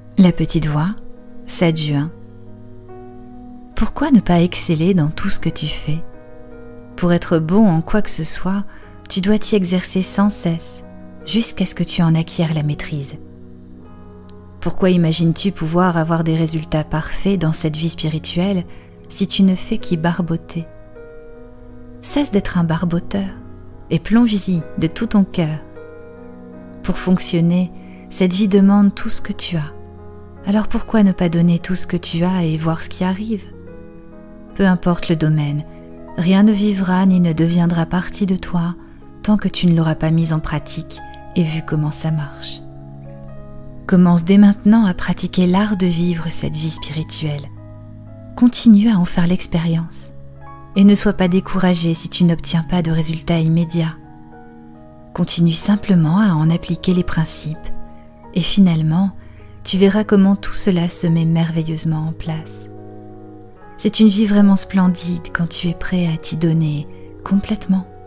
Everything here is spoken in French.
La petite voix, 7 juin. Pourquoi ne pas exceller dans tout ce que tu fais? Pour être bon en quoi que ce soit, tu dois t'y exercer sans cesse, jusqu'à ce que tu en acquières la maîtrise. Pourquoi imagines-tu pouvoir avoir des résultats parfaits dans cette vie spirituelle si tu ne fais qu'y barboter? Cesse d'être un barboteur et plonge-y de tout ton cœur. Pour fonctionner, cette vie demande tout ce que tu as. Alors pourquoi ne pas donner tout ce que tu as et voir ce qui arrive? Peu importe le domaine, rien ne vivra ni ne deviendra partie de toi tant que tu ne l'auras pas mis en pratique et vu comment ça marche. Commence dès maintenant à pratiquer l'art de vivre cette vie spirituelle. Continue à en faire l'expérience et ne sois pas découragé si tu n'obtiens pas de résultats immédiats. Continue simplement à en appliquer les principes et finalement, tu verras comment tout cela se met merveilleusement en place. C'est une vie vraiment splendide quand tu es prêt à t'y donner complètement.